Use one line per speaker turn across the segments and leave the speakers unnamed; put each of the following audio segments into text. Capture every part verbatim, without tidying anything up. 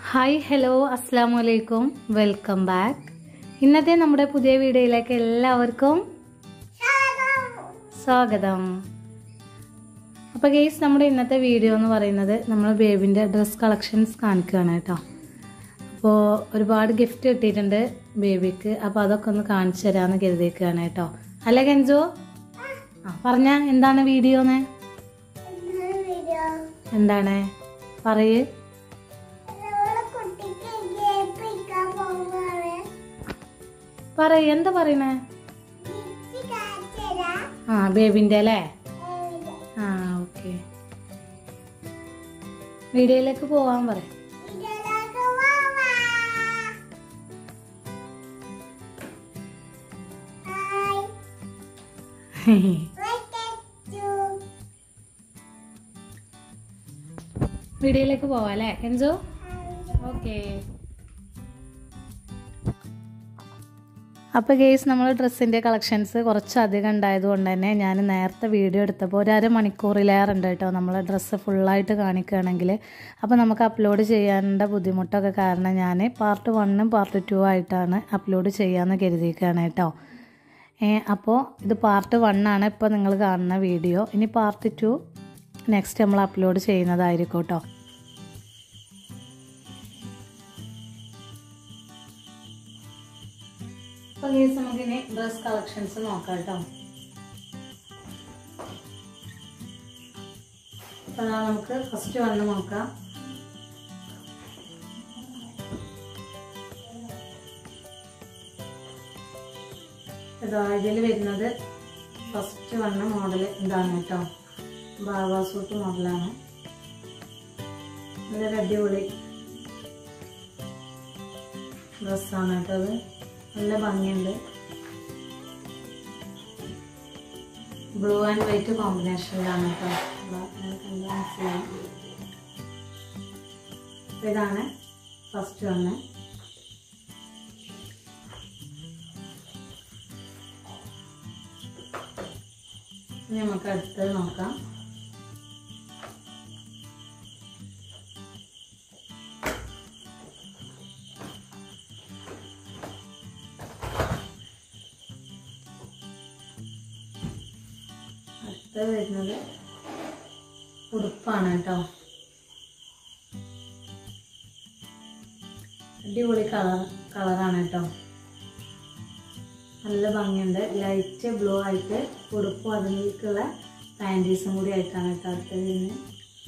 Hi hello അസ്സലാമു അലൈക്കും welcome back. ഇന്നത്തെ നമ്മുടെ പുതിയ വീഡിയോയിലേക്ക് എല്ലാവർക്കും സ്വാഗതം. അപ്പോൾ ഗൈസ്, നമ്മുടെ ഇന്നത്തെ വീഡിയോ എന്ന് പറയുന്നത് നമ്മൾ ബേബിൻ്റെ ഡ്രസ് കളക്ഷൻസ് കാണിക്കുകയാണ് കേട്ടോ. അപ്പോൾ ഒരുപാട് ഗിഫ്റ്റ് കിട്ടിയിട്ടുണ്ട് ബേബിക്ക്. അപ്പോൾ അതൊക്കെ ഒന്ന് കാണിച്ചു തരാമെന്ന് കരുതിയിരിക്കുകയാണ് കേട്ടോ. അല്ലേ കെൻജോ? ആ പറഞ്ഞ എന്താണ് വീഡിയോന്ന്? എന്താണ് പറയ്. പറയ്, എന്താ പറയണേ? ആ ബേബിന്റെ അല്ലേ? ആ ഓക്കെ, വീഡിയോയിലേക്ക് പോവാൻ പറയാം. വീഡിയോയിലേക്ക് പോവാം അല്ലേ കെൻസോ? ഓക്കെ. അപ്പോൾ ഗേസ്, നമ്മൾ ഡ്രസ്സിൻ്റെ കളക്ഷൻസ് കുറച്ചധികം ഉണ്ടായതുകൊണ്ട് തന്നെ ഞാൻ നേരത്തെ വീഡിയോ എടുത്തപ്പോൾ ഒരു അരമണിക്കൂറിലേറെ ഉണ്ട് കേട്ടോ നമ്മൾ ഡ്രസ്സ് ഫുള്ളായിട്ട് കാണിക്കുകയാണെങ്കിൽ. അപ്പോൾ നമുക്ക് അപ്ലോഡ് ചെയ്യാനുള്ള ബുദ്ധിമുട്ടൊക്കെ കാരണം ഞാൻ പാർട്ട് വണ്ണും പാർട്ട് ടു ആയിട്ടാണ് അപ്ലോഡ് ചെയ്യാമെന്ന് കരുതിയിരിക്കുകയാണ് കേട്ടോ. അപ്പോൾ ഇത് പാർട്ട് വണ്ണാണ് ഇപ്പോൾ നിങ്ങൾ കാണുന്ന വീഡിയോ. ഇനി പാർട്ട് ടു നെക്സ്റ്റ് നമ്മൾ അപ്ലോഡ് ചെയ്യുന്നതായിരിക്കും കേട്ടോ. അപ്പോൾ ഗൈസ്, നമുക്കിനി ഡ്രസ് കളക്ഷൻസ് നോക്കാം കേട്ടോ. അപ്പോൾ നമുക്ക് ഫസ്റ്റ് വന്ന് നോക്കാം. ഇതാ ഇതിൽ വരുന്നത് ഫസ്റ്റ് വന്ന മോഡൽ ഇതാണ് കേട്ടോ. ബാബാ സൂട്ട് മോഡലാണ്. നല്ലൊരു അടിപൊളി ഡ്രസ്സാണ് കേട്ടോ. അത് നല്ല ഭംഗിയുണ്ട്. ബ്ലൂ ആൻഡ് വൈറ്റ് കോമ്പിനേഷനിലാണ് കേട്ടോ. മനസ്സിലായി. ഇതാണ് ഫസ്റ്റ് വന്ന്. നമുക്ക് അടുത്തത് നോക്കാം. അടുത്തത് വരുന്നത് ഉടുപ്പാണ് കേട്ടോ. അടിപൊളി കളർ കളറാണ് കേട്ടോ. നല്ല ഭംഗിയുണ്ട്. ലൈറ്റ് ബ്ലൂ ആയിട്ട് ഉടുപ്പും അതിലേക്കുള്ള പാൻറ്റീസും കൂടി ആയിട്ടാണ് കേട്ടോ അടുത്തത് വരുന്നത്.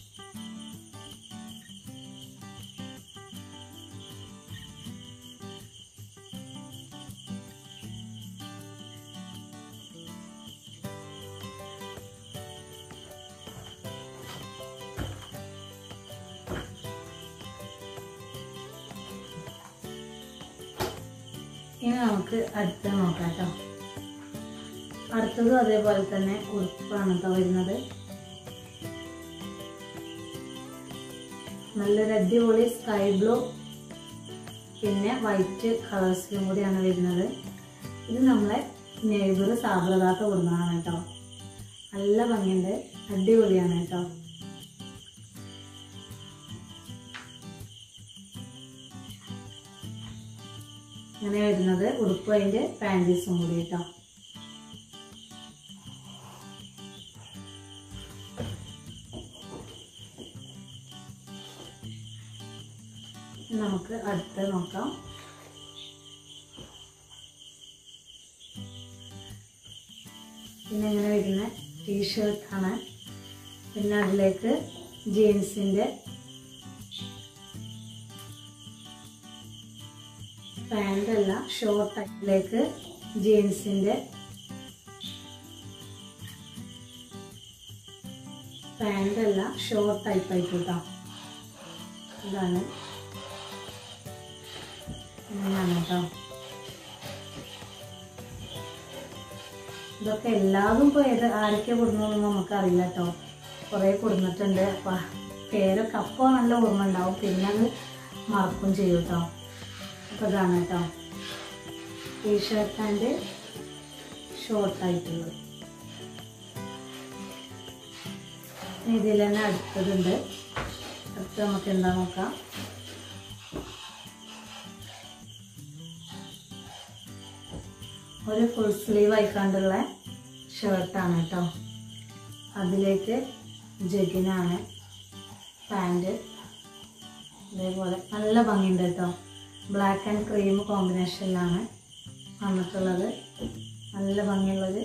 ഇനി നമുക്ക് അടുത്തത് നോക്കാം കേട്ടോ. അടുത്തതും അതേപോലെ തന്നെ ഉടുപ്പാണ് കേട്ടോ വരുന്നത്. നല്ലൊരു അടിപൊളി സ്കൈ ബ്ലൂ പിന്നെ വൈറ്റ് കളേഴ്സിലും കൂടിയാണ് വരുന്നത്. ഇത് നമ്മളെ നെയ്ബർ സാബ്രതാത്ത കൊടുക്കുന്നതാണ് കേട്ടോ. നല്ല ഭംഗിയുണ്ട്, അടിപൊളിയാണ് കേട്ടോ. ഇങ്ങനെ വരുന്നത് ഉടുപ്പ് അതിൻ്റെ പാൻറ്റീസും കൂടി കേട്ടോ. നമുക്ക് അടുത്ത് നോക്കാം. പിന്നെ ഇങ്ങനെ വരുന്ന ടീഷർട്ടാണ്. പിന്നെ അതിലേക്ക് ജീൻസിൻ്റെ പാൻ്റ് അല്ല, ഷോർട്ട് ടൈപ്പിലേക്ക് ജീൻസിൻ്റെ പാൻ്റ് അല്ല ഷോർട്ട് ടൈപ്പ് ആയിട്ട് കേട്ടോ. ഇതാണ് ഇങ്ങനെയാണ് കേട്ടോ. ഇതൊക്കെ എല്ലാതും ഇപ്പോൾ ഏത് ആരൊക്കെ കൊടുക്കുന്നതൊന്നും നമുക്കറിയില്ല കേട്ടോ. കുറേ കൊടുത്തിട്ടുണ്ട്. അപ്പം പേരൊക്കെ അപ്പോൾ നല്ല ഓർമ്മ ഉണ്ടാവും, പിന്നെ അത് മറക്കും ചെയ്യും കേട്ടോ. അപ്പോൾ ഇതാണ് കേട്ടോ ടീഷർട്ട് ആൻഡ് ഷോർട്ടായിട്ടുള്ളത്. ഇതിൽ തന്നെ അടുത്തതുണ്ട്. അടുത്ത നമുക്ക് എന്താ നോക്കാം. ഒരു ഫുൾ സ്ലീവ് ആയിക്കാണ്ടുള്ള ഷർട്ടാണ് കേട്ടോ. അതിലേക്ക് ജഗിനാണ് പാൻറ്. അതേപോലെ നല്ല ഭംഗിയുണ്ട് കേട്ടോ. ബ്ലാക്ക് ആൻഡ് ക്രീം കോമ്പിനേഷനിലാണ് വന്നിട്ടുള്ളത്. നല്ല ഭംഗിയുള്ളൊരു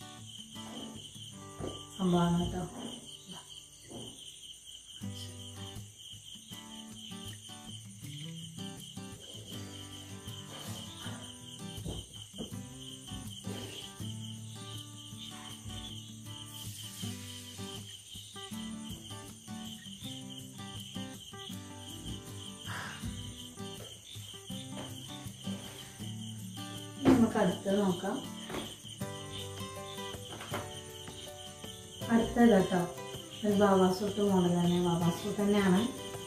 സംഭവമാണ് കേട്ടോ. നമുക്ക് അടുത്തത് നോക്കാം. അടുത്തത് കേട്ടോ ഒരു ബാബാ സൂട്ട് മോഡൽ തന്നെ. ബാബാ സൂട്ട് തന്നെയാണ്.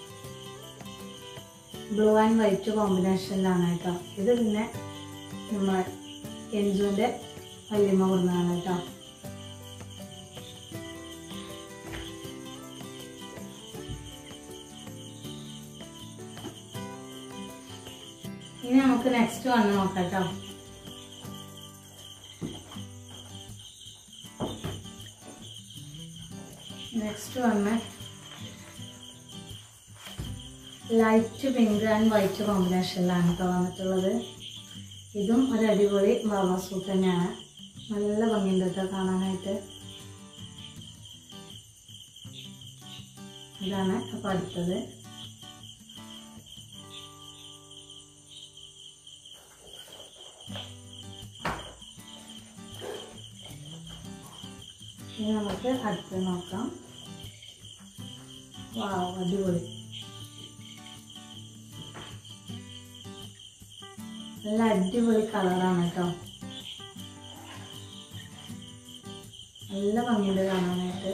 ബ്ലൂ ആൻഡ് വൈറ്റ് കോമ്പിനേഷനിലാണ് കേട്ടോ. ഇത് പിന്നെ നമ്മളെ എൻജുവിൻ്റെ വല്യമ്മ കൊടുക്കുന്നതാണ് കേട്ടോ. ഇനി നമുക്ക് നെക്സ്റ്റ് വന്ന് നോക്കാം കേട്ടോ. നെക്സ്റ്റ് വന്ന് ലൈറ്റ് പിങ്ക് ആൻഡ് വൈറ്റ് കോമ്പിനേഷനിലാണ് കേട്ടോ വന്നിട്ടുള്ളത്. ഇതും ഒരു അടിപൊളി ബാബാ സൂട്ട് തന്നെയാണ്. നല്ല ഭംഗിയുണ്ട് കേട്ടോ കാണാനായിട്ട്. ഇതാണ് അപ്പോൾ അടുത്തത്. ഇനി നമുക്ക് അടുത്ത് നോക്കാം. വാവ്, അടിപൊളി. നല്ല അടിപൊളി കളറാണ് കേട്ടോ. നല്ല ഭംഗിയുണ്ട് കാണാനായിട്ട്.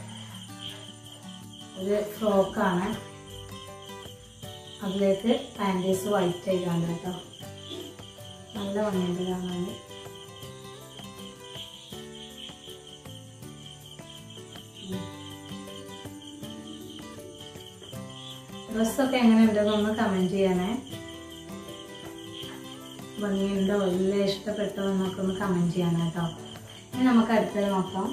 ഒരു ഫ്രോക്കാണ്. അതിലേക്ക് പാൻറ്റീസ് വൈറ്റ് ആയിക്കാണ് കേട്ടോ. നല്ല ഭംഗിയുണ്ട് കാണാൻ. ഡ്രസ്സൊക്കെ എങ്ങനെയുണ്ടെന്നൊന്ന് കമൻറ്റ് ചെയ്യണേ. ഭംഗിയുണ്ടോ ഇല്ല ഇഷ്ടപ്പെട്ടോ എന്നൊക്കെ ഒന്ന് കമൻറ്റ് ചെയ്യണം കേട്ടോ. ഇനി നമുക്ക് അടുത്തത് നോക്കാം.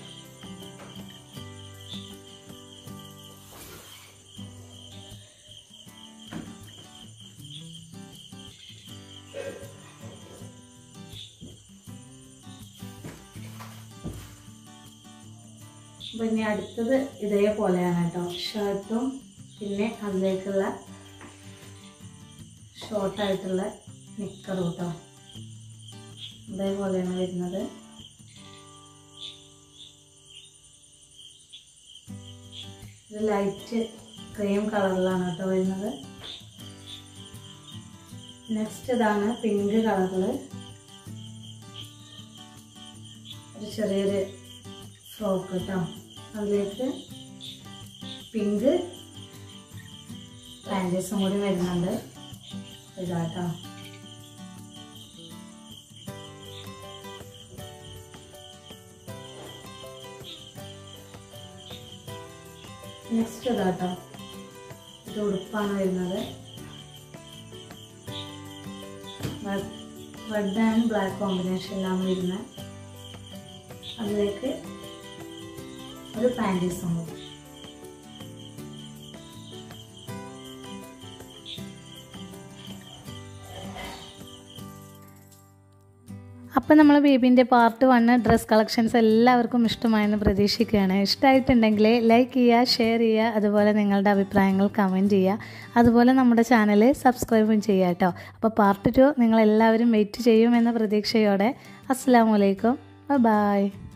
അപ്പം ഇനി അടുത്തത് ഇതേപോലെയാണ് കേട്ടോ. ഷർട്ടും പിന്നെ അതിലേക്കുള്ള ഷോർട്ടായിട്ടുള്ള നിക്കറും കേട്ടോ. ഇതേപോലെയാണ് വരുന്നത്. ഇത് ലൈറ്റ് ക്രീം കളറിലാണ് കേട്ടോ വരുന്നത്. നെക്സ്റ്റ് ഇതാണ് പിങ്ക് കളറിൽ ഒരു ചെറിയൊരു ഫ്രോക്ക് കേട്ടോ. അതിലേക്ക് പിങ്ക് പാൻറ്റീസും കൂടി വരുന്നുണ്ട്. ഇതാട്ടോ. നെക്സ്റ്റ് ഇതാട്ടോ. ഇത് ഉടുപ്പാണ് വരുന്നത്. റെഡ് ആൻഡ് ബ്ലാക്ക് കോമ്പിനേഷനിലാണ് വരുന്നത്. അതിലേക്ക് ഒരു പാൻറ്റീസും കൂടി.
അപ്പോൾ നമ്മൾ ബേബീൻ്റെ പാർട്ട് വൺ ഡ്രസ് കളക്ഷൻസ് എല്ലാവർക്കും ഇഷ്ടമായെന്ന് പ്രതീക്ഷിക്കുകയാണ്. ഇഷ്ടമായിട്ടുണ്ടെങ്കിൽ ലൈക്ക് ചെയ്യുക, ഷെയർ ചെയ്യുക, അതുപോലെ നിങ്ങളുടെ അഭിപ്രായങ്ങൾ കമൻറ്റ് ചെയ്യുക. അതുപോലെ നമ്മുടെ ചാനൽ സബ്സ്ക്രൈബും ചെയ്യുക കേട്ടോ. അപ്പോൾ പാർട്ട് ടു നിങ്ങളെല്ലാവരും വെയിറ്റ് ചെയ്യുമെന്ന പ്രതീക്ഷയോടെ അസ്സലാമു അലൈക്കും, ബൈ.